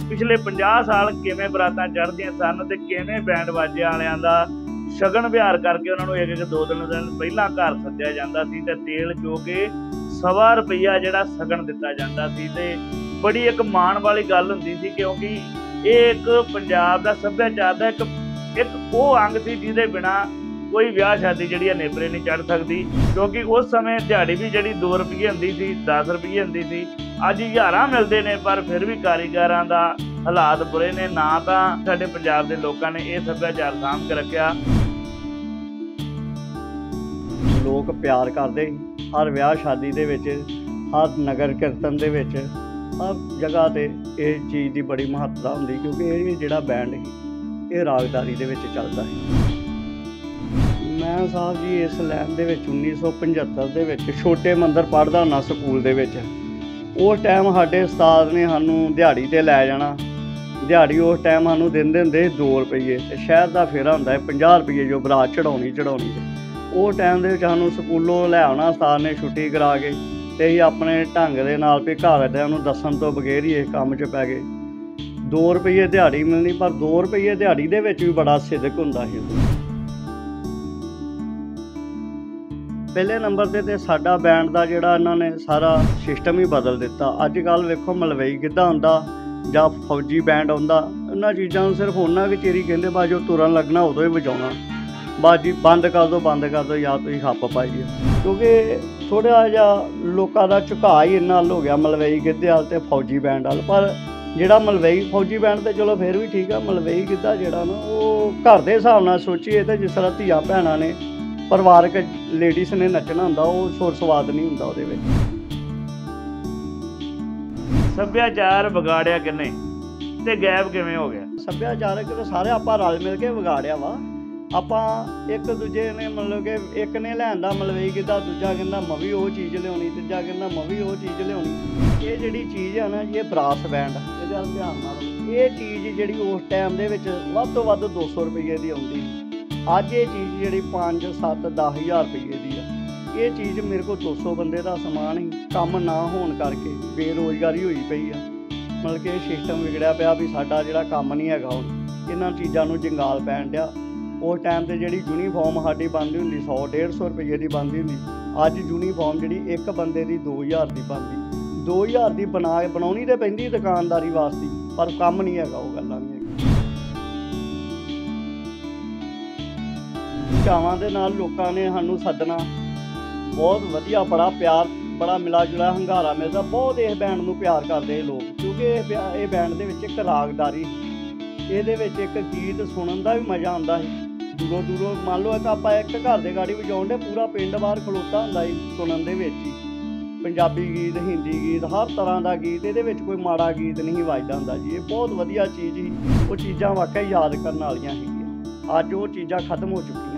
पिछले 50 साल किवें बरातां चढ़दियां सन ते किवें बैंड बाजे वालियां दा शगन विहार करके उन्होंने एक एक दो दिन पहला घर सद्दिया जाता सी ते तेल चो के सवा रुपया जिहड़ा सगन दिता जाता सी ते बड़ी एक माण वाली गल हुंदी सी क्योंकि ये एक पंजाब दा सभ्याचार दा एक वो अंग सी जिहदे बिना कोई ब्याह शादी जिहड़ी नेपरे नहीं चढ़ सकती क्योंकि उस समय दिहाड़ी भी जिहड़ी 2 रुपये हुंदी सी 10 रुपये हुंदी सी अज 1000 मिलते हैं पर फिर भी कारीगरां दा हालात बुरे ने ना तां साडे पंजाब दे लोकां ने यह सभ्याचार साਂਭ के रखिया। लोग प्यार करते हर ब्याह शादी दे विच हर नगर कीर्तन दे विच हर जगह ते इस चीज़ की बड़ी महत्ता होंदी क्योंकि ये जिहड़ा बैंड है ये रागदारी दे विच चलदा है। मैं साहब जी इस लैन दे विच 1975 दे विच छोटे मंदिर पढ़दा हुंदा स्कूल दे विच उस टाइम साडे उस्ताद ने सानूं दिहाड़ी ते लै जाना। दिहाड़ी उस टाइम सानूं दिंदे हुंदे 2 रुपये ते शहर दा फेरा हुंदा है 50 रुपये जो बरात चढ़ाउणी उस टाइम के सानूं स्कूलों लै आउणा उस्ताद ने छुट्टी करा के ते असीं अपने ढंग दे नाल भी घरदिआं नूं दस्सण तो बगैर ही इस काम च पै गए। 2 रुपये दिहाड़ी मिलनी पर 2 रुपये दिहाड़ी दे विच भी बड़ा सिदक हुंदा सी। पहले नंबर ते साडा बैंड दा जिहड़ा इन्हां ने सारा सिस्टम ही बदल दिता। अजकल वेखो मलवई गिद्धा हुंदा जां फौजी बैंड आउंदा इन्हां चीज़ां नूं सिर्फ उन्ना क चेर ही कहिंदे बस जो तुरन लगना उदों ही वजाउणा बाजी बंद कर दो या तुसीं खप पाइए क्योंकि थोड़ा जिहा लोकां दा झुकाव ही इन्ना हल हो गया मलवई गिद्धे वाल ते फौजी बैंड वाल। पर जिहड़ा मलवई फौजी बैंड ते चलो फिर भी ठीक है मलवई गिद्धा जिहड़ा ना वो घर दे हिसाब नाल सोचीए ते जिस तरह धीआं भैणां ने परिवारक लेडीज़ ने नच्चना हुंदा वो सुर स्वाद नहीं हुंदा उहदे विच। सभ्याचार विगाड़िया किने ते गायब किवें हो गया? सभ्याचारक ते सारे आपां रल मिल के विगाड़िया वा। ਆਪਾਂ एक दूजे ने मतलब कि एक ने लिआंदा मलवई गिद्धा दूजा कहंदा मैं भी वो चीज़ लियाउणी तीजा कहंदा मैं भी वो चीज़ लियाउणी। ये जिहड़ी चीज़ है ना ये ब्रास बैंड इहदे नाल ध्यान नाल ये चीज़ जिहड़ी उस टाइम दे विच वध तो वध 200 रुपये दी आउंदी अज ये चीज़ जिहड़ी 5 7 10 हज़ार रुपये दी आ। ये चीज़ मेरे को 200 बंदे दा समान ही काम ना होण करके बेरोज़गारी होई पई आ। मतलब कि सिस्टम विगड़िया पिया भी साडा जिहड़ा काम नहीं हैगा हुण इन्हां चीज़ां नूं जंगाल पैण डिया। उस टाइम ते जिहड़ी यूनीफॉर्म साडी बनदी हुंदी 100 150 रुपये दी बनदी हुंदी अज यूनीफॉर्म जिहड़ी एक बंदे दी 2000 दी बनदी 2000 दी बनाउणी ते पैंदी दुकानदारी वास्ते पर काम नहीं हैगा वो गल्लां नहीं है। चावां दे नाल लोकां ने सानूं सद्दना बहुत वधिया बड़ा प्यार बड़ा मिला जुला हंगारा मिलदा बहुत इस बैंड नूं प्यार करदे लोग क्योंकि इस बैंड दे विच एक रागदारी इहदे विच एक गीत सुनन दा भी मज़ा आउंदा है। दूरों दूरों मान लो आप एक घर के गाड़ी वजाउण दे पूरा पिंड बाहर खलोता हुंदा ही सुनन दे विच ही पंजाबी गीत हिंदी गीत हर तरह का गीत इहदे विच कोई माड़ा गीत नहीं वजदा हुंदा जी। ये बहुत वधिया चीज़ ही वो चीज़ां वाकई याद करन वालियां सीगियां अज वो चीज़ां खत्म हो चुकियां।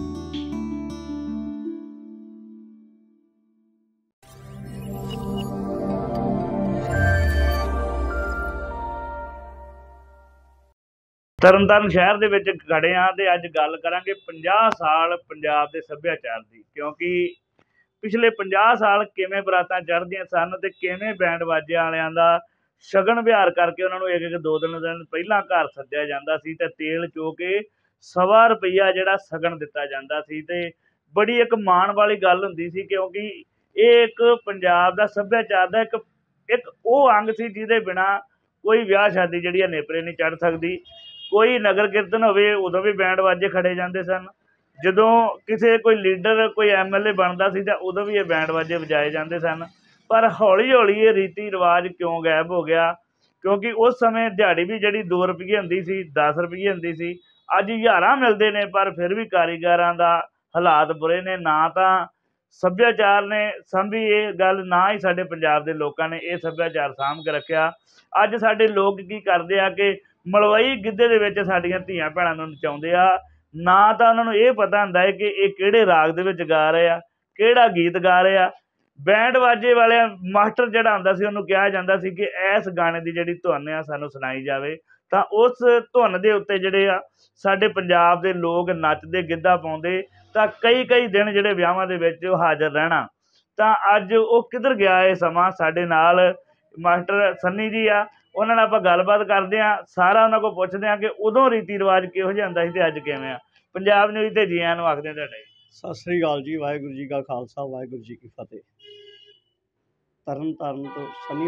तरनताਰਨ शहर दे विच खड़े हाँ ते अज गल करांगे 50 साल पंजाब दे सभ्याचार दी क्योंकि पिछले 50 साल किवें बरातां चढ़दियां सन ते किवें बैंड बाजे वालियां दा शगन विहार करके उन्होंने एक एक दो दिन पहला घर सद्दिया जाता सी ते तेल चो के सवा रुपया जिहड़ा सगन दिता जाता सी ते बड़ी एक माण वाली गल हुंदी सी क्योंकि ये एक पंजाब दा सभ्याचार दा एक वो अंग सी जिहदे बिना कोई ब्याह शादी जिहड़ी नेपरे नहीं चढ़ सकती। कोई नगर कीर्तन होवे उदों भी बैंड बाजे खड़े जाते सन जदों किसी कोई लीडर कोई MLA बनता सी तां उदों भी ये बैंड बाजे वजाए जाते सन। पर हौली हौली ये रीति रिवाज क्यों गायब हो गया क्योंकि उस समय दिहाड़ी भी जिहड़ी 2 रुपये हुंदी सी 10 रुपये हुंदी सी अज 1000 मिलते हैं पर फिर भी कारीगरां दा हालात बुरे ने ना तां सभ्याचार ने संभी ये गल ना ही साडे पंजाब दे लोकां ने यह सभ्याचार साਂਭ के रखिया। अज साडे लोग की करदे आ कि मलवई गिद्धे दे विच साडीआं धीआं भैणां नूं नचाउंदे आ ना तां उन्हां नूं इह पता हुंदा है कि ये किहड़े राग दे विच गा रहे आ किहड़ा गीत गा रहे आ। बैंड बाजे वाले मास्टर जिहड़ा हुंदा सी उहनूं कहा जांदा सी कि इस गाने दी जिहड़ी धुन आ सानूं सुणाई जावे तां उस धुन दे उत्ते जिहड़े आ साडे पंजाब दे लोग नੱਚਦੇ गिद्धा पाउंदे तां कई कई दिन जिहड़े विआहां दे विच हाज़र रहना। तां अज वो किधर गया ये समा साडे नाल मास्टर सन्नी जी आ ਉਹਨਾਂ ਨਾਲ ਆਪਾਂ ਗੱਲਬਾਤ ਕਰਦੇ ਹਾਂ, ਸਾਰਾ ਉਹਨਾਂ ਕੋਲ ਪੁੱਛਦੇ ਹਾਂ ਕਿ ਉਦੋਂ ਰੀਤੀ ਰਿਵਾਜ ਕਿਹੋ ਜਿਹਾ ਹੁੰਦਾ ਸੀ ਤੇ ਅੱਜ ਕਿਵੇਂ ਆ। ਪੰਜਾਬ ਨਿਊਜ਼ ਤੇ ਜੀ ਆਇਆਂ ਨੂੰ ਆਖਦੇ ਹਾਂ ਤੁਹਾਡਾ ਜੀ। ਸਤਿ ਸ੍ਰੀ ਅਕਾਲ ਜੀ। ਵਾਹਿਗੁਰੂ ਜੀ ਕਾ ਖਾਲਸਾ, ਵਾਹਿਗੁਰੂ ਜੀ ਕੀ ਫਤਿਹ। ਤਰਨ ਤਾਰਨ ਤੋਂ ਸਨੀ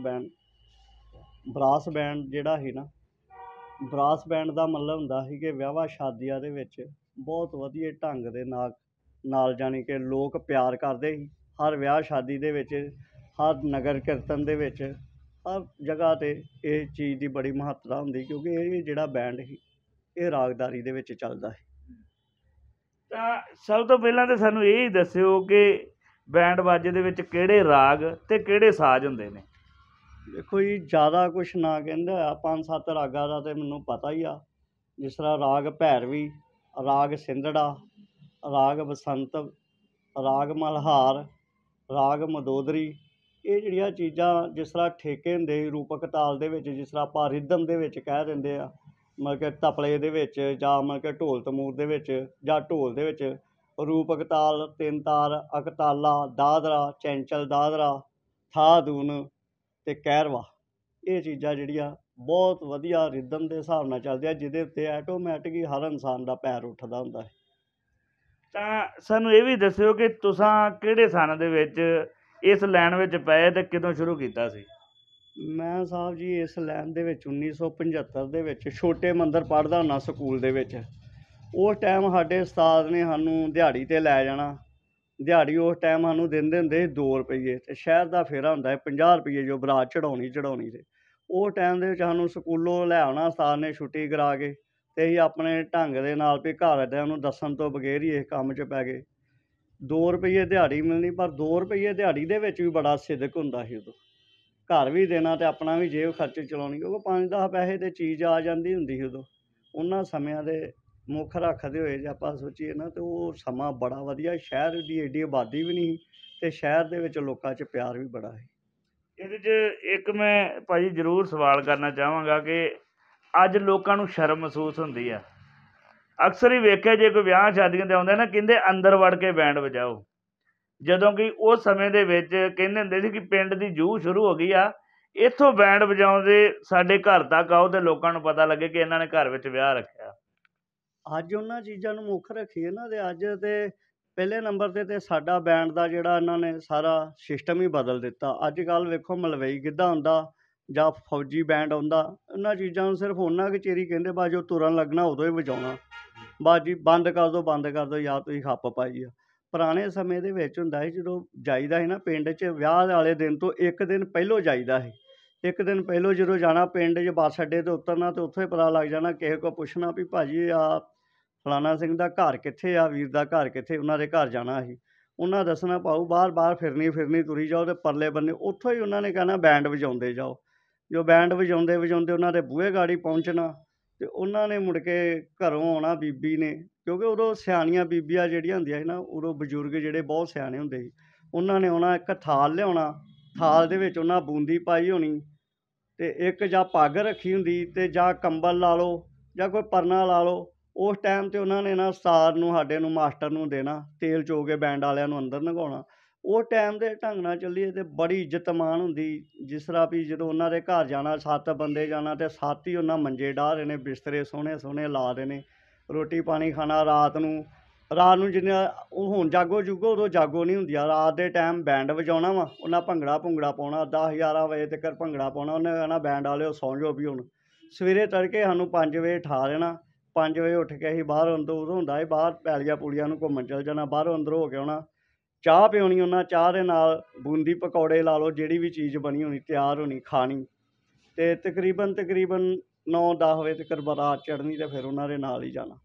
ਬਰਾਸ ਬੈਂਡ ਜਿਹੜਾ ਸੀ ਨਾ, ਬਰਾਸ ਬੈਂਡ ਦਾ ਮਤਲਬ ਹੁੰਦਾ ਸੀ ਕਿ ਵਿਆਹਾਂ ਸ਼ਾਦੀਆਂ ਦੇ ਵਿੱਚ ਬਹੁਤ ਵਧੀਆ ਢੰਗ ਦੇ ਨਾਲ ਜਾਣੀ ਕਿ ਲੋਕ ਪਿਆਰ ਕਰਦੇ ਸੀ। ਹਰ ਵਿਆਹ ਸ਼ਾਦੀ ਦੇ ਵਿੱਚ, ਹਰ ਨਗਰ ਕੀਰਤਨ ਦੇ ਵਿੱਚ, ਹਰ ਜਗ੍ਹਾ 'ਤੇ ਇਹ ਚੀਜ਼ ਦੀ ਬੜੀ ਮਹੱਤਤਾ ਹੁੰਦੀ, ਕਿਉਂਕਿ ਇਹ ਜਿਹੜਾ ਬੈਂਡ ਸੀ ਇਹ ਰਾਗਦਾਰੀ ਦੇ ਵਿੱਚ ਚੱਲਦਾ ਹੈ। ਤਾਂ ਸਭ ਤੋਂ ਪਹਿਲਾਂ ਤਾਂ ਸਾਨੂੰ ਇਹ ਹੀ ਦੱਸਿਓ ਕਿ ਬੈਂਡ ਬਾਜੇ ਦੇ ਵਿੱਚ ਕਿਹੜੇ ਰਾਗ ਤੇ ਕਿਹੜੇ ਸਾਜ਼ ਹੁੰਦੇ ਨੇ। ਦੇਖੋ ਜੀ, ਜ਼ਿਆਦਾ ਕੁਛ ਨਾ ਕਹਿੰਦੇ ਹੋਇਆ 5-7 ਰਾਗਾਂ ਦਾ ਤਾਂ ਮੈਨੂੰ ਪਤਾ ਹੀ ਆ। ਜਿਸ ਤਰ੍ਹਾਂ ਰਾਗ ਭੈਰਵੀ, ਰਾਗ ਸਿੰਧੜਾ, ਰਾਗ ਬਸੰਤ, ਰਾਗ ਮਲਹਾਰ, ਰਾਗ ਮਦੋਦਰੀ। ਇਹ ਜਿਹੜੀਆਂ ਚੀਜ਼ਾਂ ਜਿਸ ਤਰ੍ਹਾਂ ਠੇਕੇ ਹੁੰਦੇ ਰੂਪਕ ਤਾਲ ਦੇ ਵਿੱਚ, ਜਿਸ ਤਰ੍ਹਾਂ ਆਪਾਂ ਰਿਦਮ ਦੇ ਵਿੱਚ ਕਹਿ ਦਿੰਦੇ ਆ, ਮਤਲਬ ਕਿ ਤਪਲੇ ਦੇ ਵਿੱਚ ਜਾਂ ਮਤਲਬ ਕਿ ਢੋਲ ਤਮੂਰ ਦੇ ਵਿੱਚ ਜਾਂ ਢੋਲ ਦੇ ਵਿੱਚ ਰੂਪਕ ਤਾਲ, ਤਿੰਨ ਤਾਰ, ਅਕਤਾਲਾ, ਦਾਦਰਾ, ਚੈਂਚਲ ਦਾਦਰਾ, ਥਾ ਧੂਨ ਅਤੇ ਕਹਿਰਵਾ। ਇਹ ਚੀਜ਼ਾਂ ਜਿਹੜੀਆਂ ਬਹੁਤ ਵਧੀਆ ਰਿਦਮ ਦੇ ਹਿਸਾਬ ਨਾਲ ਚੱਲਦੀਆਂ, ਜਿਹਦੇ ਉੱਤੇ ਆਟੋਮੈਟਿਕ ਹੀ ਹਰ ਇਨਸਾਨ ਦਾ ਪੈਰ ਉੱਠਦਾ ਹੁੰਦਾ ਹੈ। ਤਾਂ ਸਾਨੂੰ ਇਹ ਵੀ ਦੱਸਿਓ ਕਿ ਤੁਸੀਂ ਕਿਹੜੇ ਸਨ ਦੇ ਵਿੱਚ ਇਸ ਲਾਈਨ ਵਿੱਚ ਪਏ ਤੇ ਕਦੋਂ ਸ਼ੁਰੂ ਕੀਤਾ ਸੀ। ਮੈਂ ਸਾਹਿਬ ਜੀ ਇਸ ਲਾਈਨ ਦੇ ਵਿੱਚ 1975 ਦੇ ਵਿੱਚ ਛੋਟੇ ਮੰਦਰ ਪੜ੍ਹਦਾ ਹੁੰਦਾ ਸਕੂਲ ਦੇ ਵਿੱਚ। ਉਸ ਟਾਈਮ ਸਾਡੇ ਉਸਤਾਦ ਨੇ ਸਾਨੂੰ ਦਿਹਾੜੀ 'ਤੇ ਲੈ ਜਾਣਾ। ਦਿਹਾੜੀ ਉਸ ਟਾਈਮ ਸਾਨੂੰ ਦਿੰਦੇ ਹੁੰਦੇ ਸੀ 2 ਰੁਪਈਏ, ਅਤੇ ਸ਼ਹਿਰ ਦਾ ਫੇਰਾ ਹੁੰਦਾ ਹੈ 50 ਰੁਪਈਏ ਜੋ ਬਰਾਤ ਚੜ੍ਹਾਉਣੀ। ਅਤੇ ਉਸ ਟਾਈਮ ਦੇ ਵਿੱਚ ਸਾਨੂੰ ਸਕੂਲੋਂ ਲੈ ਆਉਣਾ ਉਸਤਾਦ ਨੇ ਛੁੱਟੀ ਕਰਾ ਕੇ, ਅਤੇ ਅਸੀਂ ਆਪਣੇ ਢੰਗ ਦੇ ਨਾਲ ਵੀ ਘਰਦਿਆਂ ਨੂੰ ਦੱਸਣ ਤੋਂ ਬਗੈਰ ਹੀ ਇਸ ਕੰਮ 'ਚ ਪੈ ਗਏ। 2 ਰੁਪਈਏ ਦਿਹਾੜੀ ਮਿਲਣੀ, ਪਰ 2 ਰੁਪਈਏ ਦਿਹਾੜੀ ਦੇ ਵਿੱਚ ਵੀ ਬੜਾ ਸਿਦਕ ਹੁੰਦਾ ਸੀ। ਉਦੋਂ ਘਰ ਵੀ ਦੇਣਾ ਅਤੇ ਆਪਣਾ ਵੀ ਜੇਬ ਖਰਚ ਚਲਾਉਣੀ, ਕਿਉਂਕਿ 5-10 ਪੈਸੇ 'ਤੇ ਚੀਜ਼ ਆ ਜਾਂਦੀ ਹੁੰਦੀ ਸੀ ਉਦੋਂ। ਉਹਨਾਂ ਸਮਿਆਂ ਦੇ ਮੁੱਖ ਰੱਖਦੇ ਹੋਏ ਜੇ ਆਪਾਂ ਸੋਚੀਏ ਨਾ, ਤਾਂ ਉਹ ਸਮਾਂ ਬੜਾ ਵਧੀਆ। ਸ਼ਹਿਰ ਦੀ ਐਡੀ ਆਬਾਦੀ ਵੀ ਨਹੀਂ ਅਤੇ ਸ਼ਹਿਰ ਦੇ ਵਿੱਚ ਲੋਕਾਂ 'ਚ ਪਿਆਰ ਵੀ ਬੜਾ ਹੈ। ਇਹਦੇ 'ਚ ਇੱਕ ਮੈਂ ਭਾਜੀ ਜ਼ਰੂਰ ਸਵਾਲ ਕਰਨਾ ਚਾਹਾਂਗਾ ਕਿ ਅੱਜ ਲੋਕਾਂ ਨੂੰ ਸ਼ਰਮ ਮਹਿਸੂਸ ਹੁੰਦੀ ਆ। ਅਕਸਰ ਹੀ ਵੇਖਿਆ ਜੇ ਕੋਈ ਵਿਆਹ ਸ਼ਾਦੀਆਂ 'ਤੇ ਆਉਂਦਾ ਨਾ, ਕਹਿੰਦੇ ਅੰਦਰ ਵੜ ਕੇ ਬੈਂਡ ਵਜਾਓ, ਜਦੋਂ ਕਿ ਉਸ ਸਮੇਂ ਦੇ ਵਿੱਚ ਕਹਿੰਦੇ ਹੁੰਦੇ ਸੀ ਕਿ ਪਿੰਡ ਦੀ ਜੂਹ ਸ਼ੁਰੂ ਹੋ ਗਈ ਆ, ਇੱਥੋਂ ਬੈਂਡ ਵਜਾਉਂਦੇ ਸਾਡੇ ਘਰ ਤੱਕ ਆਓ ਅਤੇ ਲੋਕਾਂ ਨੂੰ ਪਤਾ ਲੱਗੇ ਕਿ ਇਹਨਾਂ ਨੇ ਘਰ ਵਿੱਚ ਵਿਆਹ ਰੱਖਿਆ। ਅੱਜ ਉਹਨਾਂ ਚੀਜ਼ਾਂ ਨੂੰ ਮੁੱਖ ਰੱਖੀਏ ਨਾ, ਅਤੇ ਅੱਜ ਤਾਂ ਪਹਿਲੇ ਨੰਬਰ 'ਤੇ ਸਾਡਾ ਬੈਂਡ ਦਾ ਜਿਹੜਾ ਇਹਨਾਂ ਨੇ ਸਾਰਾ ਸਿਸਟਮ ਹੀ ਬਦਲ ਦਿੱਤਾ। ਅੱਜ ਕੱਲ੍ਹ ਵੇਖੋ ਮਲਵਈ ਗਿੱਧਾ ਹੁੰਦਾ ਜਾਂ ਫੌਜੀ ਬੈਂਡ ਆਉਂਦਾ, ਇਹਨਾਂ ਚੀਜ਼ਾਂ ਨੂੰ ਸਿਰਫ ਉਹਨਾਂ ਕੁ ਚਿਰ ਹੀ ਕਹਿੰਦੇ, ਬਸ ਜੋ ਤੁਰਨ ਲੱਗਣਾ ਉਦੋਂ ਹੀ ਵਜਾਉਣਾ, ਬਸ ਜੀ ਬੰਦ ਕਰ ਦਿਓ ਯਾਰ ਤੁਸੀਂ ਖੱਪ ਪਾਈ ਆ। ਪੁਰਾਣੇ ਸਮੇਂ ਦੇ ਵਿੱਚ ਹੁੰਦਾ ਸੀ, ਜਦੋਂ ਜਾਈਦਾ ਸੀ ਨਾ ਪਿੰਡ 'ਚ, ਵਿਆਹ ਵਾਲੇ ਦਿਨ ਤੋਂ 1 ਦਿਨ ਪਹਿਲੋਂ ਜਾਈਦਾ ਸੀ। 1 ਦਿਨ ਪਹਿਲੋਂ ਜਦੋਂ ਜਾਣਾ ਪਿੰਡ 'ਚ ਬੱਸ ਅੱਡੇ 'ਤੇ ਉਤਰਨਾ, ਅਤੇ ਉੱਥੋਂ ਹੀ ਪਤਾ ਲੱਗ ਜਾਣਾ। ਕਿਸੇ ਕੋਲ ਪੁੱਛਣਾ ਵੀ ਭਾਜੀ ਆ ਫਲਾਣਾ ਸਿੰਘ ਦਾ ਘਰ ਕਿੱਥੇ ਆ, ਵੀਰ ਦਾ ਘਰ ਕਿੱਥੇ, ਉਹਨਾਂ ਦੇ ਘਰ ਜਾਣਾ ਸੀ। ਉਹਨਾਂ ਦੱਸਣਾ ਭਾਊ ਬਾਹਰ ਫਿਰਨੀ ਤੁਰੀ ਜਾਓ, ਅਤੇ ਪਰਲੇ ਬੰਨੇ ਉੱਥੋਂ ਹੀ ਉਹਨਾਂ ਨੇ ਕਹਿਣਾ ਬੈਂਡ ਵਜਾਉਂਦੇ ਜਾਓ। ਜੋ ਬੈਂਡ ਵਜਾਉਂਦੇ ਉਹਨਾਂ ਦੇ ਬੂਹੇ ਗਾੜੀ ਪਹੁੰਚਣਾ, ਅਤੇ ਉਹਨਾਂ ਨੇ ਮੁੜ ਕੇ ਘਰੋਂ ਆਉਣਾ ਬੀਬੀ ਨੇ, ਕਿਉਂਕਿ ਉਦੋਂ ਸਿਆਣੀਆਂ ਬੀਬੀਆਂ ਜਿਹੜੀਆਂ ਹੁੰਦੀਆਂ ਸੀ ਨਾ, ਉਦੋਂ ਬਜ਼ੁਰਗ ਜਿਹੜੇ ਬਹੁਤ ਸਿਆਣੇ ਹੁੰਦੇ ਸੀ, ਉਹਨਾਂ ਨੇ ਆਉਣਾ, ਇੱਕ ਥਾਲ ਲਿਆਉਣਾ, ਥਾਲ ਦੇ ਵਿੱਚ ਉਹਨਾਂ ਬੂੰਦੀ ਪਾਈ ਹੋਣੀ, ਅਤੇ ਇੱਕ ਜਾਂ ਪੱਗ ਰੱਖੀ ਹੁੰਦੀ, ਅਤੇ ਜਾਂ ਕੰਬਲ ਲਾ ਲਓ ਜਾਂ ਕੋਈ ਪਰਨਾ ਲਾ ਲਓ। ਉਸ ਟਾਈਮ 'ਤੇ ਉਹਨਾਂ ਨੇ ਨਾ ਉਸਤਾਦ ਨੂੰ, ਸਾਡੇ ਨੂੰ, ਮਾਸਟਰ ਨੂੰ ਦੇਣਾ, ਤੇਲ ਚੋ ਕੇ ਬੈਂਡ ਵਾਲਿਆਂ ਨੂੰ ਅੰਦਰ ਲੰਘਾਉਣਾ। ਉਹ ਟਾਈਮ ਦੇ ਢੰਗ ਨਾਲ ਚੱਲੀਏ ਅਤੇ ਬੜੀ ਇੱਜ਼ਤ ਮਾਣ ਹੁੰਦੀ। ਜਿਸ ਤਰ੍ਹਾਂ ਵੀ ਜਦੋਂ ਉਹਨਾਂ ਦੇ ਘਰ ਜਾਣਾ, 7 ਬੰਦੇ ਜਾਣਾ, ਅਤੇ 7 ਹੀ ਉਹਨਾਂ ਮੰਜੇ ਡਾਹ ਰਹੇ ਨੇ, ਬਿਸਤਰੇ ਸੋਹਣੇ ਲਾ ਰਹੇ ਨੇ, ਰੋਟੀ ਪਾਣੀ ਖਾਣਾ। ਰਾਤ ਨੂੰ ਜਿੰਨਾ ਉਹ ਹੁਣ ਜਾਗੋ ਉਦੋਂ ਜਾਗੋ ਨਹੀਂ ਹੁੰਦੀ ਆ। ਰਾਤ ਦੇ ਟਾਈਮ ਬੈਂਡ ਵਜਾਉਣਾ ਵਾ, ਉਹਨਾਂ ਭੰਗੜਾ ਪਾਉਣਾ, 10-11 ਵਜੇ ਤੱਕ ਭੰਗੜਾ ਪਾਉਣਾ। ਉਹਨੇ ਕਹਿਣਾ ਬੈਂਡ ਵਾਲਿਓ ਸੌਂ ਜਾਓ ਵੀ ਹੁਣ। ਸਵੇਰੇ ਤੜਕੇ ਸਾਨੂੰ 5 ਵਜੇ ਉਠਾ ਦੇਣਾ। 5 ਵਜੇ ਉੱਠ ਕੇ ਅਸੀਂ ਬਾਹਰ ਉਦੋਂ ਹੁੰਦਾ ਸੀ, ਬਾਹਰ ਪੈਲੀਆਂ ਪੂਲੀਆਂ ਨੂੰ ਘੁੰਮਣ ਚੱਲ ਜਾਣਾ, ਬਾਹਰੋਂ ਅੰਦਰ ਹੋ ਕੇ ਆਉਣਾ, ਚਾਹ ਪਿਉਣੀ। ਉਹਨਾਂ ਚਾਹ ਦੇ ਨਾਲ ਬੂੰਦੀ ਪਕੌੜੇ ਲਾ ਲਓ, ਜਿਹੜੀ ਵੀ ਚੀਜ਼ ਬਣੀ ਹੋਣੀ ਤਿਆਰ ਹੋਣੀ, ਖਾਣੀ, ਅਤੇ ਤਕਰੀਬਨ 9-10 ਵਜੇ ਤੱਕ ਬਰਾਤ ਚੜ੍ਹਨੀ, ਅਤੇ ਫਿਰ ਉਹਨਾਂ ਦੇ ਨਾਲ ਹੀ ਜਾਣਾ।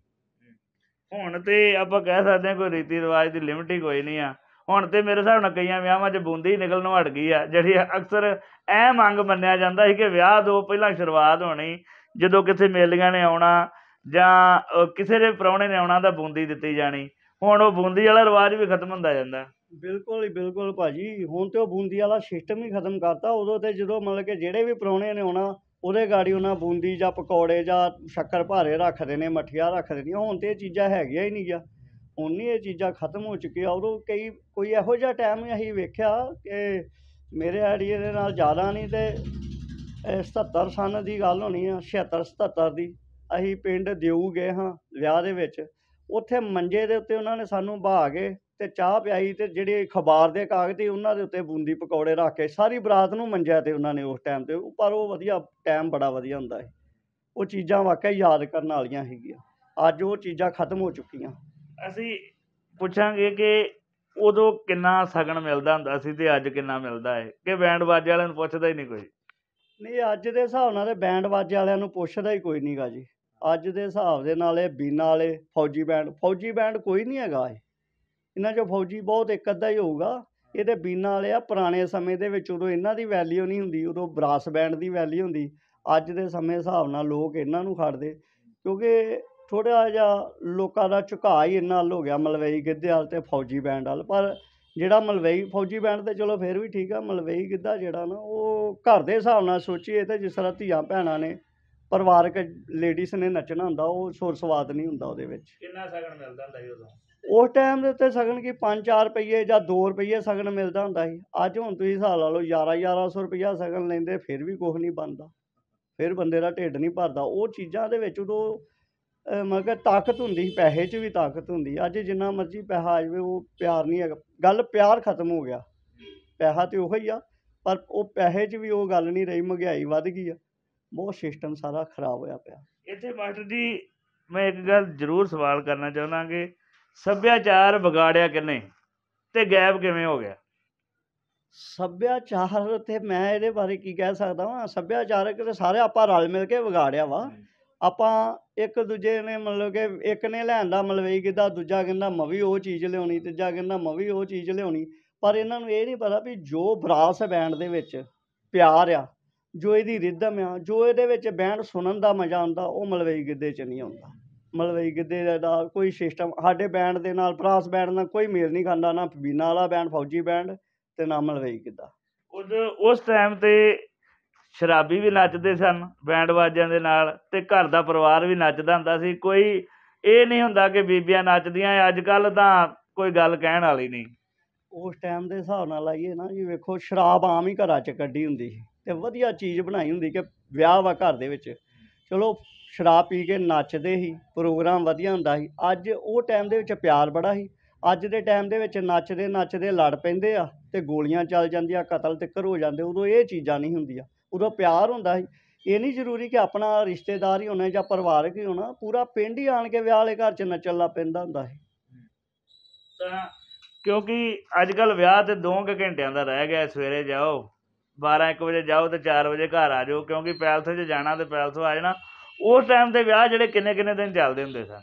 ਹੁਣ ਤੇ ਆਪਾਂ ਕਹਿ ਸਕਦੇ ਹਾਂ ਕੋਈ ਰੀਤੀ ਰਿਵਾਜ ਦੀ ਲਿਮਟ ਹੀ ਕੋਈ ਨਹੀਂ ਆ। ਹੁਣ ਤੇ ਮੇਰੇ ਹਿਸਾਬ ਨਾਲ ਕਈਆਂ ਵਿਆਹਾਂ 'ਚ ਬੂੰਦੀ ਨਿਕਲਣੋਂ ਹਟ ਗਈ ਆ, ਜਿਹੜੀ ਅਕਸਰ ਇਹ ਮੰਗ ਮੰਨਿਆ ਜਾਂਦਾ ਸੀ ਕਿ ਵਿਆਹ ਤੋਂ ਪਹਿਲਾਂ ਸ਼ੁਰੂਆਤ ਹੋਣੀ, ਜਦੋਂ ਕਿਸੇ ਮੇਲੀਆਂ ਨੇ ਆਉਣਾ ਜਾਂ ਕਿਸੇ ਦੇ ਪ੍ਰਾਹੁਣੇ ਨੇ ਆਉਣਾ ਤਾਂ ਬੂੰਦੀ ਦਿੱਤੀ ਜਾਣੀ। ਹੁਣ ਉਹ ਬੂੰਦੀ ਵਾਲਾ ਰਿਵਾਜ ਵੀ ਖਤਮ ਹੁੰਦਾ ਜਾਂਦਾ। ਬਿਲਕੁਲ ਭਾਅ ਜੀ, ਹੁਣ ਤਾਂ ਉਹ ਬੂੰਦੀ ਵਾਲਾ ਸਿਸਟਮ ਹੀ ਖਤਮ ਕਰਤਾ। ਉਦੋਂ ਤਾਂ ਜਦੋਂ ਮਤਲਬ ਕਿ ਜਿਹੜੇ ਵੀ ਪ੍ਰਾਹੁਣੇ ਨੇ ਆਉਣਾ, ਉਹਦੇ ਗਾੜੀ ਉਹਨਾਂ ਬੂੰਦੀ ਜਾਂ ਪਕੌੜੇ ਜਾਂ ਸ਼ੱਕਰ ਭਾਰੇ ਰੱਖਦੇ ਨੇ, ਮੱਠੀਆਂ ਰੱਖ ਦੇਣੀਆਂ। ਹੁਣ ਤਾਂ ਇਹ ਚੀਜ਼ਾਂ ਹੈਗੀਆਂ ਹੀ ਨਹੀਂ ਗਿਆ। ਹੁਣ ਨਹੀਂ, ਇਹ ਚੀਜ਼ਾਂ ਖਤਮ ਹੋ ਚੁੱਕੀਆਂ। ਉਦੋਂ ਕੋਈ ਇਹੋ ਜਿਹਾ ਟਾਈਮ ਅਸੀਂ ਵੇਖਿਆ ਕਿ ਮੇਰੇ ਆਈਡੀਏ ਦੇ ਨਾਲ ਜ਼ਿਆਦਾ ਨਹੀਂ, ਅਤੇ 77 ਸਨ ਦੀ ਗੱਲ ਹੋਣੀ ਆ, 76 77 ਦੀ। ਅਸੀਂ ਪਿੰਡ ਦਿਊ ਗਏ ਹਾਂ ਵਿਆਹ ਦੇ ਵਿੱਚ। ਉੱਥੇ ਮੰਜੇ ਦੇ ਉੱਤੇ ਉਹਨਾਂ ਨੇ ਸਾਨੂੰ ਬਹਾ ਕੇ ਤੇ ਚਾਹ ਪਿਆਈ, ਤੇ ਜਿਹੜੇ ਅਖਬਾਰ ਦੇ ਕਾਗਜ਼ ਸੀ ਉਹਨਾਂ ਦੇ ਉੱਤੇ ਬੂੰਦੀ ਪਕੌੜੇ ਰੱਖ ਕੇ ਸਾਰੀ ਬਰਾਤ ਨੂੰ ਮੰਜਿਆ ਤੇ ਉਹਨਾਂ ਨੇ ਉਸ ਟਾਈਮ ਤੇ। ਪਰ ਉਹ ਵਧੀਆ ਟਾਈਮ ਬੜਾ ਵਧੀਆ ਹੁੰਦਾ ਸੀ। ਉਹ ਚੀਜ਼ਾਂ ਵਾਕਿਆ ਯਾਦ ਕਰਨ ਵਾਲੀਆਂ ਸੀਗੀਆਂ। ਅੱਜ ਉਹ ਚੀਜ਼ਾਂ ਖਤਮ ਹੋ ਚੁੱਕੀਆਂ। ਅਸੀਂ ਪੁੱਛਾਂਗੇ ਕਿ ਉਦੋਂ ਕਿੰਨਾ ਸ਼ਗਨ ਮਿਲਦਾ ਹੁੰਦਾ ਸੀ ਤੇ ਅੱਜ ਕਿੰਨਾ ਮਿਲਦਾ ਹੈ, ਕਿ ਬੈਂਡ ਬਾਜੇ ਵਾਲਿਆਂ ਨੂੰ ਪੁੱਛਦਾ ਹੀ ਨਹੀਂ ਕੋਈ? ਨਹੀਂ, ਅੱਜ ਦੇ ਹਿਸਾਬ ਨਾਲ ਤੇ ਬੈਂਡ ਬਾਜੇ ਵਾਲਿਆਂ ਨੂੰ ਪੁੱਛਦਾ ਹੀ ਕੋਈ ਨਹੀਂ ਗਾ ਜੀ। ਅੱਜ ਦੇ ਹਿਸਾਬ ਦੇ ਨਾਲ ਇਹ ਬੀਨਾ ਵਾਲੇ ਫੌਜੀ ਬੈਂਡ ਕੋਈ ਨਹੀਂ ਹੈਗਾ। ਇਹਨਾਂ 'ਚੋਂ ਫੌਜੀ ਬਹੁਤ ਇੱਕ ਅੱਧਾ ਹੀ ਹੋਊਗਾ। ਇਹ ਤਾਂ ਬੀਨਾ ਵਾਲੇ ਆ। ਪੁਰਾਣੇ ਸਮੇਂ ਦੇ ਵਿੱਚ ਉਦੋਂ ਇਹਨਾਂ ਦੀ ਵੈਲਿਊ ਨਹੀਂ ਹੁੰਦੀ, ਉਦੋਂ ਬਰਾਸ ਬੈਂਡ ਦੀ ਵੈਲਿਊ ਹੁੰਦੀ। ਅੱਜ ਦੇ ਸਮੇਂ ਹਿਸਾਬ ਨਾਲ ਲੋਕ ਇਹਨਾਂ ਨੂੰ ਖੜਦੇ, ਕਿਉਂਕਿ ਥੋੜ੍ਹਾ ਜਿਹਾ ਲੋਕਾਂ ਦਾ ਝੁਕਾਅ ਹੀ ਇਹਨਾਂ ਵੱਲ ਹੋ ਗਿਆ, ਮਲਵਈ ਗਿੱਧੇ ਵੱਲ ਤੇ ਫੌਜੀ ਬੈਂਡ ਵੱਲ। ਪਰ ਜਿਹੜਾ ਮਲਵਈ ਫੌਜੀ ਬੈਂਡ ਤਾਂ ਚਲੋ ਫਿਰ ਵੀ ਠੀਕ ਆ। ਮਲਵਈ ਗਿੱਧਾ ਜਿਹੜਾ ਨਾ ਉਹ ਘਰ ਦੇ ਹਿਸਾਬ ਨਾਲ ਸੋਚੀਏ ਤਾਂ ਜਿਸ ਤਰ੍ਹਾਂ ਧੀਆਂ ਭੈਣਾਂ ਨੇ, ਪਰਿਵਾਰਕ ਲੇਡੀਜ਼ ਨੇ ਨੱਚਣਾ ਹੁੰਦਾ, ਉਹ ਸੁਰ ਸਵਾਦ ਨਹੀਂ ਹੁੰਦਾ ਉਹਦੇ ਵਿੱਚ। ਕਿੰਨਾ ਸ਼ਗਨ ਮਿਲਦਾ ਹੁੰਦਾ ਸੀ ਉਦੋਂ? ਉਸ ਟਾਈਮ ਦੇ ਉੱਤੇ ਸ਼ਗਨ ਕੀ 5-4 ਰੁਪਈਏ ਜਾਂ 2 ਰੁਪਈਏ ਸ਼ਗਨ ਮਿਲਦਾ ਹੁੰਦਾ ਸੀ। ਅੱਜ ਹੁਣ ਤੁਸੀਂ ਹਿਸਾਬ ਲਾ ਲਓ 1100 ਰੁਪਈਆ ਸ਼ਗਨ ਲੈਂਦੇ, ਫਿਰ ਵੀ ਕੁਛ ਨਹੀਂ ਬਣਦਾ, ਫਿਰ ਬੰਦੇ ਦਾ ਢਿੱਡ ਨਹੀਂ ਭਰਦਾ। ਉਹ ਚੀਜ਼ਾਂ ਦੇ ਵਿੱਚ ਉਦੋਂ ਮਤਲਬ ਕਿ ਤਾਕਤ ਹੁੰਦੀ ਸੀ, ਪੈਸੇ 'ਚ ਵੀ ਤਾਕਤ ਹੁੰਦੀ। ਅੱਜ ਜਿੰਨਾ ਮਰਜ਼ੀ ਪੈਸਾ ਆ ਜਾਵੇ, ਉਹ ਪਿਆਰ ਨਹੀਂ ਹੈਗਾ। ਗੱਲ ਪਿਆਰ ਖਤਮ ਹੋ ਗਿਆ। ਪੈਸਾ ਤਾਂ ਉਹੀ ਆ, ਪਰ ਉਹ ਪੈਸੇ 'ਚ ਵੀ ਉਹ ਗੱਲ ਨਹੀਂ ਰਹੀ। ਮਹਿੰਗਾਈ ਵੱਧ ਗਈ ਆ, ਬਹੁਤ ਸਿਸਟਮ ਸਾਰਾ ਖਰਾਬ ਹੋਇਆ ਪਿਆ। ਇੱਥੇ ਮਾਸਟਰ ਜੀ ਮੈਂ ਇੱਕ ਗੱਲ ਜ਼ਰੂਰ ਸਵਾਲ ਕਰਨਾ ਚਾਹੁੰਦਾ ਕਿ ਸੱਭਿਆਚਾਰ ਵਿਗਾੜਿਆ ਕਿਹਨੇ ਤੇ ਗਾਇਬ ਕਿਵੇਂ ਹੋ ਗਿਆ? ਸੱਭਿਆਚਾਰ ਤੇ ਮੈਂ ਇਹਦੇ ਬਾਰੇ ਕੀ ਕਹਿ ਸਕਦਾ ਵਾਂ। ਸੱਭਿਆਚਾਰਕ ਤੇ ਸਾਰੇ ਆਪਾਂ ਰਲ ਮਿਲ ਕੇ ਵਿਗਾੜਿਆ ਵਾ। ਆਪਾਂ ਇੱਕ ਦੂਜੇ ਨੇ ਮਤਲਬ ਕਿ ਇੱਕ ਨੇ ਲਿਆਂਦਾ ਮਲਵਈ ਗਿੱਧਾ, ਦੂਜਾ ਕਹਿੰਦਾ ਮੈਂ ਵੀ ਉਹ ਚੀਜ਼ ਲਿਆਉਣੀ, ਤੀਜਾ ਕਹਿੰਦਾ ਮੈਂ ਵੀ ਉਹ ਚੀਜ਼ ਲਿਆਉਣੀ। ਪਰ ਇਹਨਾਂ ਨੂੰ ਇਹ ਨਹੀਂ ਪਤਾ ਵੀ ਜੋ ਬਰਾਸ ਬੈਂਡ ਦੇ ਵਿੱਚ ਪਿਆਰ ਆ, ਜੋ ਇਹਦੀ ਰਿਦਮ ਆ, ਜੋ ਇਹਦੇ ਵਿੱਚ ਬੈਂਡ ਸੁਣਨ ਦਾ ਮਜ਼ਾ ਆਉਂਦਾ, ਉਹ ਮਲਵਈ ਗਿੱਧੇ 'ਚ ਨਹੀਂ ਆਉਂਦਾ। ਮਲਵਈ ਗਿੱਧੇ ਦਾ ਕੋਈ ਸਿਸਟਮ ਸਾਡੇ ਬੈਂਡ ਦੇ ਨਾਲ, ਬਰਾਸ ਬੈਂਡ ਨਾਲ ਕੋਈ ਮੇਲ ਨਹੀਂ ਖਾਂਦਾ। ਨਾ ਬੀਨਾ ਵਾਲਾ ਬੈਂਡ, ਫੌਜੀ ਬੈਂਡ ਤੇ ਨਾ ਮਲਵਈ ਗਿੱਧਾ। ਉਸ ਟਾਈਮ ਤੇ ਸ਼ਰਾਬੀ ਵੀ ਨੱਚਦੇ ਸਨ ਬੈਂਡ ਬਾਜਿਆਂ ਦੇ ਨਾਲ, ਤੇ ਘਰ ਦਾ ਪਰਿਵਾਰ ਵੀ ਨੱਚਦਾ ਹੁੰਦਾ ਸੀ। ਕੋਈ ਇਹ ਨਹੀਂ ਹੁੰਦਾ ਕਿ ਬੀਬੀਆਂ ਨੱਚਦੀਆਂ। ਅੱਜ ਕੱਲ੍ਹ ਤਾਂ ਕੋਈ ਗੱਲ ਕਹਿਣ ਵਾਲੀ ਨਹੀਂ। ਉਸ ਟਾਈਮ ਦੇ ਹਿਸਾਬ ਨਾਲ ਲਾਈਏ ਨਾ ਜੀ, ਵੇਖੋ ਸ਼ਰਾਬ ਆਮ ਹੀ ਘਰਾਂ 'ਚ ਕੱਢੀ ਹੁੰਦੀ ਸੀ ਤੇ ਵਧੀਆ ਚੀਜ਼ ਬਣਾਈ ਹੁੰਦੀ ਕਿ ਵਿਆਹ ਵਾ ਘਰ ਦੇ ਵਿੱਚ, ਚਲੋ ਸ਼ਰਾਬ ਪੀ ਕੇ ਨੱਚਦੇ ਸੀ, ਪ੍ਰੋਗਰਾਮ ਵਧੀਆ ਹੁੰਦਾ ਸੀ। ਅੱਜ ਉਹ ਟਾਈਮ ਦੇ ਵਿੱਚ ਪਿਆਰ ਬੜਾ ਸੀ। ਅੱਜ ਦੇ ਟਾਈਮ ਦੇ ਵਿੱਚ ਨੱਚਦੇ ਨੱਚਦੇ ਲੜ ਪੈਂਦੇ ਆ ਤੇ ਗੋਲੀਆਂ ਚੱਲ ਜਾਂਦੀਆਂ, ਕਤਲ ਤਿੱਕਰ ਹੋ ਜਾਂਦੇ। ਉਦੋਂ ਇਹ ਚੀਜ਼ਾਂ ਨਹੀਂ ਹੁੰਦੀਆਂ, ਉਦੋਂ ਪਿਆਰ ਹੁੰਦਾ ਸੀ। ਇਹ ਨਹੀਂ ਜ਼ਰੂਰੀ ਕਿ ਆਪਣਾ ਰਿਸ਼ਤੇਦਾਰ ਹੀ ਹੋਣਾ ਜਾਂ ਪਰਿਵਾਰਕ ਹੀ ਹੋਣਾ, ਪੂਰਾ ਪਿੰਡ ਹੀ ਆਣ ਕੇ ਵਿਆਹ ਵਾਲੇ ਘਰ 'ਚ ਨੱਚਣ ਲੱਗ ਪੈਂਦਾ ਹੁੰਦਾ ਸੀ। ਤਾਂ ਕਿਉਂਕਿ ਅੱਜ ਕੱਲ੍ਹ ਵਿਆਹ ਤੇ 2 ਘੰਟਿਆਂ ਦਾ ਰਹਿ ਗਿਆ। ਸਵੇਰੇ ਜਾਓ 12-1 ਵਜੇ ਜਾਓ ਤੇ 4 ਵਜੇ ਘਰ ਆ ਜਾਓ, ਕਿਉਂਕਿ ਪੈਲਸ 'ਚ ਜਾਣਾ ਤੇ ਪੈਲਸੋਂ ਆ ਜਾਣਾ। ਉਸ ਟਾਈਮ ਦੇ ਵਿਆਹ ਜਿਹੜੇ ਕਿੰਨੇ ਦਿਨ ਚੱਲਦੇ ਹੁੰਦੇ ਸਨ।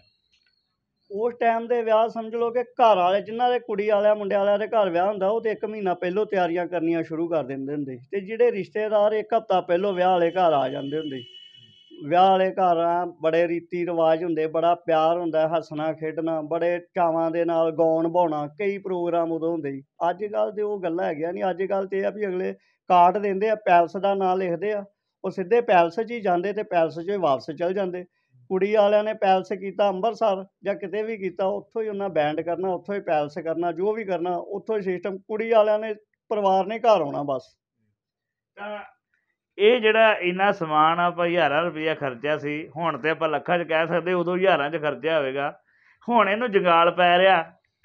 ਉਸ ਟਾਈਮ ਦੇ ਵਿਆਹ ਸਮਝ ਲਓ ਕਿ ਘਰ ਵਾਲੇ ਜਿਨ੍ਹਾਂ ਦੇ ਕੁੜੀ ਵਾਲਿਆਂ ਮੁੰਡਿਆਂ ਵਾਲਿਆਂ ਦੇ ਘਰ ਵਿਆਹ ਹੁੰਦਾ, ਉਹ ਤਾਂ 1 ਮਹੀਨਾ ਪਹਿਲੋਂ ਤਿਆਰੀਆਂ ਕਰਨੀਆਂ ਸ਼ੁਰੂ ਕਰ ਦਿੰਦੇ ਹੁੰਦੇ। ਅਤੇ ਜਿਹੜੇ ਰਿਸ਼ਤੇਦਾਰ 1 ਹਫ਼ਤਾ ਪਹਿਲੋਂ ਵਿਆਹ ਵਾਲੇ ਘਰ ਆ ਜਾਂਦੇ ਹੁੰਦੇ। ਵਿਆਹ ਵਾਲੇ ਘਰ ਬੜੇ ਰੀਤੀ ਰਿਵਾਜ ਹੁੰਦੇ, ਬੜਾ ਪਿਆਰ ਹੁੰਦਾ, ਹੱਸਣਾ ਖੇਡਣਾ, ਬੜੇ ਚਾਵਾਂ ਦੇ ਨਾਲ ਗਾਉਣ ਬਾਉਣਾ, ਕਈ ਪ੍ਰੋਗਰਾਮ ਉਦੋਂ ਹੁੰਦੇ ਸੀ। ਅੱਜ ਕੱਲ੍ਹ ਤੇ ਉਹ ਗੱਲਾਂ ਹੈਗੀਆਂ ਨਹੀਂ। ਅੱਜ ਕੱਲ੍ਹ ਤੇ ਇਹ ਆ ਵੀ ਅਗਲੇ ਕਾਰਡ ਦਿੰਦੇ ਆ, ਪੈਲਸ ਦਾ ਨਾਂ ਲਿਖਦੇ ਆ, ਉਹ ਸਿੱਧੇ ਪੈਲਸ 'ਚ ਹੀ ਜਾਂਦੇ ਤੇ ਪੈਲਸ 'ਚੋਂ ਹੀ ਵਾਪਸ ਚਲ ਜਾਂਦੇ। ਕੁੜੀ ਵਾਲਿਆਂ ਨੇ ਪੈਲਸ ਕੀਤਾ ਅੰਮ੍ਰਿਤਸਰ ਜਾਂ ਕਿਤੇ ਵੀ ਕੀਤਾ, ਉੱਥੋਂ ਹੀ ਉਹਨਾਂ ਬੈਂਡ ਕਰਨਾ, ਉੱਥੋਂ ਹੀ ਪੈਲਸ ਕਰਨਾ, ਜੋ ਵੀ ਕਰਨਾ ਉੱਥੋਂ ਹੀ ਸਿਸਟਮ। ਕੁੜੀ ਵਾਲਿਆਂ ਨੇ ਪਰਿਵਾਰ ਨੇ ਘਰ ਆਉਣਾ ਬਸ। ਤਾਂ ਇਹ ਜਿਹੜਾ ਇੰਨਾ ਸਮਾਨ ਆਪਾਂ ਹਜ਼ਾਰਾਂ ਰੁਪਈਆ ਖਰਚਿਆ ਸੀ, ਹੁਣ ਤੇ ਆਪਾਂ ਲੱਖਾਂ 'ਚ ਕਹਿ ਸਕਦੇ, ਉਦੋਂ ਹਜ਼ਾਰਾਂ 'ਚ ਖਰਚਿਆ ਹੋਵੇਗਾ। ਹੁਣ ਇਹਨੂੰ ਜੰਗਾਲ ਪੈ ਰਿਹਾ।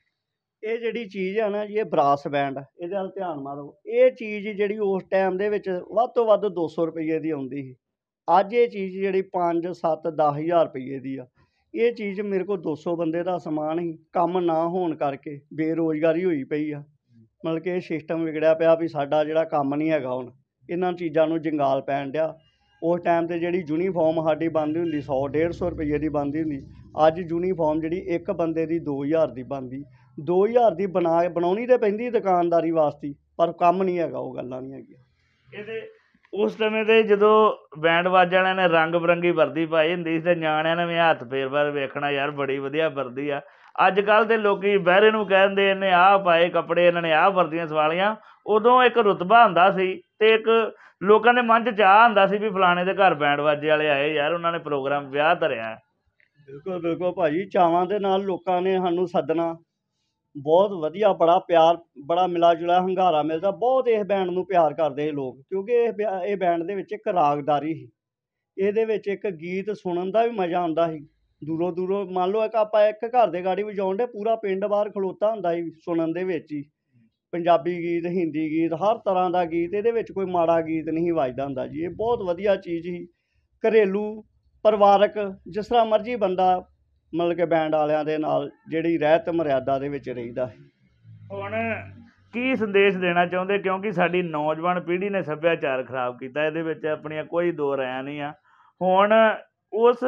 ਇਹ ਜਿਹੜੀ ਚੀਜ਼ ਆ ਨਾ ਜੀ, ਇਹ ਬਰਾਸ ਬੈਂਡ, ਇਹਦੇ ਵੱਲ ਧਿਆਨ ਮਾਰੋ। ਇਹ ਚੀਜ਼ ਜਿਹੜੀ ਉਸ ਟਾਈਮ ਦੇ ਵਿੱਚ ਵੱਧ ਤੋਂ ਵੱਧ 200 ਰੁਪਈਏ ਦੀ ਆਉਂਦੀ ਸੀ। ਅੱਜ ਇਹ ਚੀਜ਼ ਜਿਹੜੀ 5, 7, 10 ਹਜ਼ਾਰ ਰੁਪਈਏ ਦੀ ਆ। ਇਹ ਚੀਜ਼ ਮੇਰੇ ਕੋਲ 200 ਬੰਦੇ ਦਾ ਸਮਾਨ ਸੀ। ਕੰਮ ਨਾ ਹੋਣ ਕਰਕੇ ਬੇਰੁਜ਼ਗਾਰੀ ਹੋਈ ਪਈ ਆ। ਮਤਲਬ ਕਿ ਇਹ ਸਿਸਟਮ ਵਿਗੜਿਆ ਪਿਆ ਵੀ ਸਾਡਾ ਜਿਹੜਾ ਕੰਮ ਨਹੀਂ ਹੈਗਾ। ਹੁਣ ਇਹਨਾਂ ਚੀਜ਼ਾਂ ਨੂੰ ਜੰਗਾਲ ਪੈਣ ਡਿਆ। ਉਸ ਟਾਈਮ 'ਤੇ ਜਿਹੜੀ ਯੂਨੀਫਾਰਮ ਸਾਡੀ ਬਣਦੀ ਹੁੰਦੀ 100-150 ਰੁਪਈਏ ਦੀ ਬਣਦੀ ਹੁੰਦੀ। ਅੱਜ ਯੂਨੀਫਾਰਮ ਜਿਹੜੀ ਇੱਕ ਬੰਦੇ ਦੀ 2000 ਦੀ ਬਣਦੀ। 2000 ਦੀ ਬਣਾਉਣੀ ਤਾਂ ਪੈਂਦੀ ਦੁਕਾਨਦਾਰੀ ਵਾਸਤੇ, ਪਰ ਕੰਮ ਨਹੀਂ ਹੈਗਾ, ਉਹ ਗੱਲਾਂ ਨਹੀਂ ਹੈਗੀਆਂ। ਇਹਦੇ ਉਸ ਸਮੇਂ 'ਤੇ ਜਦੋਂ ਬੈਂਡ ਬਾਜੇ ਵਾਲਿਆਂ ਨੇ ਰੰਗ ਬਿਰੰਗੀ ਵਰਦੀ ਪਾਈ ਹੁੰਦੀ ਸੀ ਤੇ ਨਿਆਣਿਆਂ ਨੇ ਵੀ ਹੱਥ ਫੇਰ ਵੇਖਣਾ, ਯਾਰ ਬੜੀ ਵਧੀਆ ਵਰਦੀ ਆ। ਅੱਜ ਕੱਲ੍ਹ ਦੇ ਲੋਕ ਬਹਿਰੇ ਨੂੰ ਕਹਿ ਦਿੰਦੇ ਇਹਨੇ ਆਹ ਪਾਏ ਕੱਪੜੇ, ਇਹਨਾਂ ਨੇ ਆਹ ਵਰਦੀਆਂ ਸਵਾਲੀਆਂ। ਉਦੋਂ ਇੱਕ ਰੁਤਬਾ ਹੁੰਦਾ ਸੀ ਤੇ ਇੱਕ ਲੋਕਾਂ ਦੇ ਮਨ 'ਚ ਚਾਅ ਹੁੰਦਾ ਸੀ ਵੀ ਫਲਾਣੇ ਦੇ ਘਰ ਬੈਂਡ ਬਾਜੇ ਵਾਲੇ ਆਏ, ਯਾਰ ਉਹਨਾਂ ਨੇ ਪ੍ਰੋਗਰਾਮ ਵਿਆਹ ਧਰਿਆ। ਬਿਲਕੁਲ ਬਿਲਕੁਲ ਭਾਜੀ, ਚਾਵਾਂ ਦੇ ਨਾਲ ਲੋਕਾਂ ਨੇ ਸਾਨੂੰ ਸੱਦਣਾ, ਬਹੁਤ ਵਧੀਆ, ਬੜਾ ਪਿਆਰ, ਬੜਾ ਮਿਲਾ ਜੁਲਾ ਹੁੰਗਾਰਾ ਮਿਲਦਾ। ਬਹੁਤ ਇਸ ਬੈਂਡ ਨੂੰ ਪਿਆਰ ਕਰਦੇ ਸੀ ਲੋਕ, ਕਿਉਂਕਿ ਇਹ ਬੈਂਡ ਦੇ ਵਿੱਚ ਇੱਕ ਰਾਗਦਾਰੀ ਸੀ। ਇਹਦੇ ਵਿੱਚ ਇੱਕ ਗੀਤ ਸੁਣਨ ਦਾ ਵੀ ਮਜ਼ਾ ਆਉਂਦਾ ਸੀ। ਦੂਰੋਂ ਦੂਰੋਂ ਮੰਨ ਲਓ ਆਪਾਂ ਇੱਕ ਘਰ ਦੇ ਗਾੜੀ ਵਜਾਉਣ ਡੇ, ਪੂਰਾ ਪਿੰਡ ਬਾਹਰ ਖਲੋਤਾ ਹੁੰਦਾ ਸੀ ਸੁਣਨ ਦੇ ਵਿੱਚ ਹੀ। ਪੰਜਾਬੀ ਗੀਤ, ਹਿੰਦੀ ਗੀਤ, ਹਰ ਤਰ੍ਹਾਂ ਦਾ ਗੀਤ, ਇਹਦੇ ਵਿੱਚ ਕੋਈ ਮਾੜਾ ਗੀਤ ਨਹੀਂ ਵੱਜਦਾ ਹੁੰਦਾ ਜੀ। ਇਹ ਬਹੁਤ ਵਧੀਆ ਚੀਜ਼ ਸੀ। ਘਰੇਲੂ, ਪਰਿਵਾਰਕ, ਜਿਸ ਤਰ੍ਹਾਂ ਮਰਜ਼ੀ ਬੰਦਾ ਮਤਲਬ ਕਿ ਬੈਂਡ ਵਾਲਿਆਂ ਦੇ ਨਾਲ ਜਿਹੜੀ ਰਹਿਤ ਮਰਿਆਦਾ ਦੇ ਵਿੱਚ ਰਹੀਦਾ ਹੈ। ਹੁਣ ਕੀ ਸੰਦੇਸ਼ ਦੇਣਾ ਚਾਹੁੰਦੇ, ਕਿਉਂਕਿ ਸਾਡੀ ਨੌਜਵਾਨ ਪੀੜ੍ਹੀ ਨੇ ਸੱਭਿਆਚਾਰ ਖਰਾਬ ਕੀਤਾ, ਇਹਦੇ ਵਿੱਚ ਆਪਣੀਆਂ ਕੋਈ ਦੋ ਰਾਇਆਂ ਨਹੀਂ ਆ। ਹੁਣ ਉਸ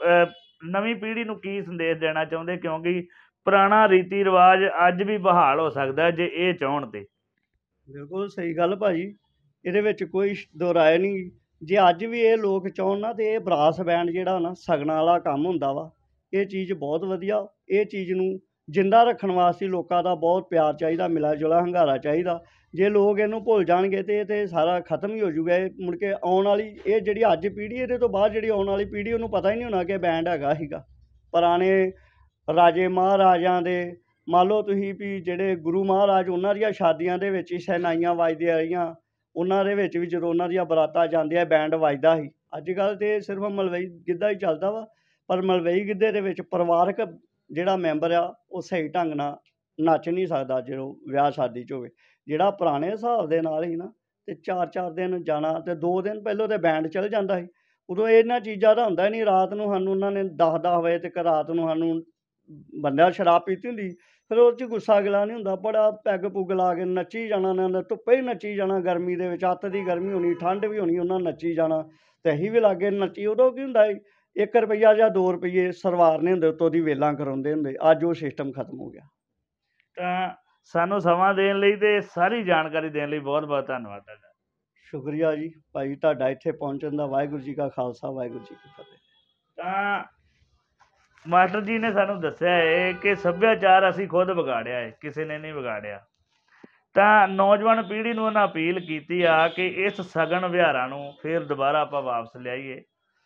ਨਵੀਂ ਪੀੜ੍ਹੀ ਨੂੰ ਕੀ ਸੰਦੇਸ਼ ਦੇਣਾ ਚਾਹੁੰਦੇ, ਕਿਉਂਕਿ ਪੁਰਾਣਾ ਰੀਤੀ ਰਿਵਾਜ ਅੱਜ ਵੀ ਬਹਾਲ ਹੋ ਸਕਦਾ ਜੇ ਇਹ ਚਾਹੁਣ ਤੇ। ਬਿਲਕੁਲ ਸਹੀ ਗੱਲ ਭਾਜੀ, ਇਹਦੇ ਵਿੱਚ ਕੋਈ ਦੋ ਰਾਏ ਨਹੀਂ। ਜੇ ਅੱਜ ਵੀ ਇਹ ਲੋਕ ਚਾਹੁਣ ਨਾ, ਤੇ ਇਹ ਬਰਾਸ ਬੈਂਡ ਜਿਹੜਾ ਨਾ ਸਗਨਾਂ ਵਾਲਾ ਕੰਮ ਹੁੰਦਾ ਵਾ, ਇਹ ਚੀਜ਼ ਬਹੁਤ ਵਧੀਆ। ਇਹ ਚੀਜ਼ ਨੂੰ ਜਿੰਦਾ ਰੱਖਣ ਵਾਸਤੇ ਲੋਕਾਂ ਦਾ ਬਹੁਤ ਪਿਆਰ ਚਾਹੀਦਾ, ਮਿਲਾ ਜੁਲਾ ਹੁੰਗਾਰਾ ਚਾਹੀਦਾ। ਜੇ ਲੋਕ ਇਹਨੂੰ ਭੁੱਲ ਜਾਣਗੇ ਤੇ ਇਹ ਤਾਂ ਸਾਰਾ ਖਤਮ ਹੀ ਹੋ ਜੂਗਾ। ਇਹ ਮੁੜ ਕੇ ਆਉਣ ਵਾਲੀ ਇਹ ਜਿਹੜੀ ਅੱਜ ਪੀੜ੍ਹੀ, ਇਹਦੇ ਤੋਂ ਬਾਅਦ ਜਿਹੜੀ ਆਉਣ ਵਾਲੀ ਪੀੜ੍ਹੀ, ਉਹਨੂੰ ਪਤਾ ਹੀ ਨਹੀਂ ਹੋਣਾ ਕਿ ਬੈਂਡ ਹੈਗਾ ਸੀਗਾ। ਪੁਰਾਣੇ ਰਾਜੇ ਮਹਾਰਾਜਿਆਂ ਦੇ ਮੰਨ ਲਓ ਤੁਸੀਂ ਵੀ ਜਿਹੜੇ ਗੁਰੂ ਮਹਾਰਾਜ, ਉਹਨਾਂ ਦੀਆਂ ਸ਼ਾਦੀਆਂ ਦੇ ਵਿੱਚ ਹੀ ਸ਼ਹਿਨਾਈਆਂ ਵੱਜਦੀਆਂ ਰਹੀਆਂ। ਉਹਨਾਂ ਦੇ ਵਿੱਚ ਵੀ ਜਦੋਂ ਉਹਨਾਂ ਦੀਆਂ ਬਰਾਤਾਂ ਜਾਂਦੀਆਂ ਬੈਂਡ ਵੱਜਦਾ ਸੀ। ਅੱਜ ਕੱਲ੍ਹ ਤਾਂ ਸਿਰਫ ਮਲਵਈ ਗਿੱਧਾ ਹੀ ਚੱਲਦਾ ਵਾ, ਪਰ ਮਲਵਈ ਗਿੱਧੇ ਦੇ ਵਿੱਚ ਪਰਿਵਾਰਕ ਜਿਹੜਾ ਮੈਂਬਰ ਆ ਉਹ ਸਹੀ ਢੰਗ ਨਾਲ ਨੱਚ ਨਹੀਂ ਸਕਦਾ ਜਦੋਂ ਵਿਆਹ ਸ਼ਾਦੀ 'ਚ ਹੋਵੇ। ਜਿਹੜਾ ਪੁਰਾਣੇ ਹਿਸਾਬ ਦੇ ਨਾਲ ਹੀ ਨਾ, ਤੇ 4-4 ਦਿਨ ਜਾਣਾ, ਤੇ 2 ਦਿਨ ਪਹਿਲਾਂ ਤਾਂ ਬੈਂਡ ਚੱਲ ਜਾਂਦਾ ਸੀ। ਉਦੋਂ ਇਹਨਾਂ ਚੀਜ਼ਾਂ ਦਾ ਹੁੰਦਾ ਨਹੀਂ। ਰਾਤ ਨੂੰ ਸਾਨੂੰ ਉਹਨਾਂ ਨੇ 10-10 ਵਜੇ ਤੱਕ ਰਾਤ ਨੂੰ ਸਾਨੂੰ ਬੰਦਿਆਂ ਸ਼ਰਾਬ ਪੀਤੀ ਹੁੰਦੀ, ਫਿਰ ਉਹ 'ਚ ਗੁੱਸਾ ਗਿਲਾ ਨਹੀਂ ਹੁੰਦਾ। ਬੜਾ ਪੈਗ ਪੁੱਗ ਲਾ ਕੇ ਨੱਚੀ ਜਾਣਾ, ਉਹਨਾਂ ਧੁੱਪੇ ਹੀ ਨੱਚੀ ਜਾਣਾ, ਗਰਮੀ ਦੇ ਵਿੱਚ, ਅੱਤ ਦੀ ਗਰਮੀ ਹੋਣੀ, ਠੰਡ ਵੀ ਹੋਣੀ, ਉਹਨਾਂ ਨੱਚੀ ਜਾਣਾ, ਤੇ ਅਸੀਂ ਵੀ ਲਾਗੇ ਨੱਚੀ। ਉਦੋਂ ਕੀ ਹੁੰਦਾ ਸੀ, 1 ਰੁਪਈਆ ਜਾਂ 2 ਰੁਪਈਏ ਸਰਵਾਰਨੇ ਹੁੰਦੇ, ਉੱਤੋਂ ਦੀ ਵੇਲਾਂ ਕਰਾਉਂਦੇ ਹੁੰਦੇ। ਅੱਜ ਉਹ ਸਿਸਟਮ ਖਤਮ ਹੋ ਗਿਆ। ਤਾਂ ਸਾਨੂੰ ਸਮਾਂ ਦੇਣ ਲਈ ਤੇ ਸਾਰੀ ਜਾਣਕਾਰੀ ਦੇਣ ਲਈ ਬਹੁਤ ਬਹੁਤ ਧੰਨਵਾਦ ਤੁਹਾਡਾ। ਸ਼ੁਕਰੀਆ ਜੀ ਭਾਈ ਤੁਹਾਡਾ ਇੱਥੇ ਪਹੁੰਚਣ ਦਾ। ਵਾਹਿਗੁਰੂ ਜੀ ਕਾ ਖਾਲਸਾ, ਵਾਹਿਗੁਰੂ ਜੀ ਕੀ ਫਤਿਹ। ਤਾਂ ਮਾਸਟਰ ਜੀ ਨੇ ਸਾਨੂੰ ਦੱਸਿਆ ਹੈ ਕਿ ਸੱਭਿਆਚਾਰ ਅਸੀਂ ਖੁਦ ਵਿਗਾੜਿਆ ਹੈ, ਕਿਸੇ ਨੇ ਨਹੀਂ ਵਿਗਾੜਿਆ। ਤਾਂ ਨੌਜਵਾਨ ਪੀੜ੍ਹੀ ਨੂੰ ਉਹਨਾਂ ਅਪੀਲ ਕੀਤੀ ਆ ਕਿ ਇਸ ਸਗਨ ਵਿਹਾਰਾਂ ਨੂੰ ਫਿਰ ਦੁਬਾਰਾ ਆਪਾਂ ਵਾਪਸ ਲਿਆਈਏ।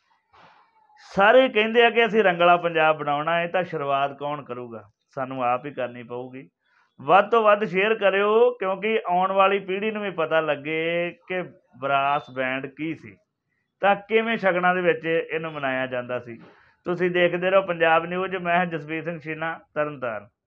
ਸਾਰੇ ਕਹਿੰਦੇ ਆ ਕਿ ਅਸੀਂ ਰੰਗਲਾ ਪੰਜਾਬ ਬਣਾਉਣਾ ਹੈ, ਤਾਂ ਸ਼ੁਰੂਆਤ ਕੌਣ ਕਰੂਗਾ? ਸਾਨੂੰ ਆਪ ਹੀ ਕਰਨੀ ਪਊਗੀ। ਵੱਧ ਤੋਂ ਵੱਧ ਸ਼ੇਅਰ ਕਰਿਓ, ਕਿਉਂਕਿ ਆਉਣ ਵਾਲੀ ਪੀੜ੍ਹੀ ਨੂੰ ਵੀ ਪਤਾ ਲੱਗੇ ਕਿ ਬਰਾਸ ਬੈਂਡ ਕੀ ਸੀ, ਤਾਂ ਕਿਵੇਂ ਸ਼ਗਨਾਂ ਦੇ ਵਿੱਚ ਇਹਨੂੰ ਮਨਾਇਆ ਜਾਂਦਾ ਸੀ। ਤੁਸੀਂ ਦੇਖਦੇ ਰਹੋ ਪੰਜਾਬ ਨਿਊਜ਼। ਮੈਂ ਜਸਵੀਰ ਸਿੰਘ ਛੀਨਾ, ਤਰਨਤਾਰਨ।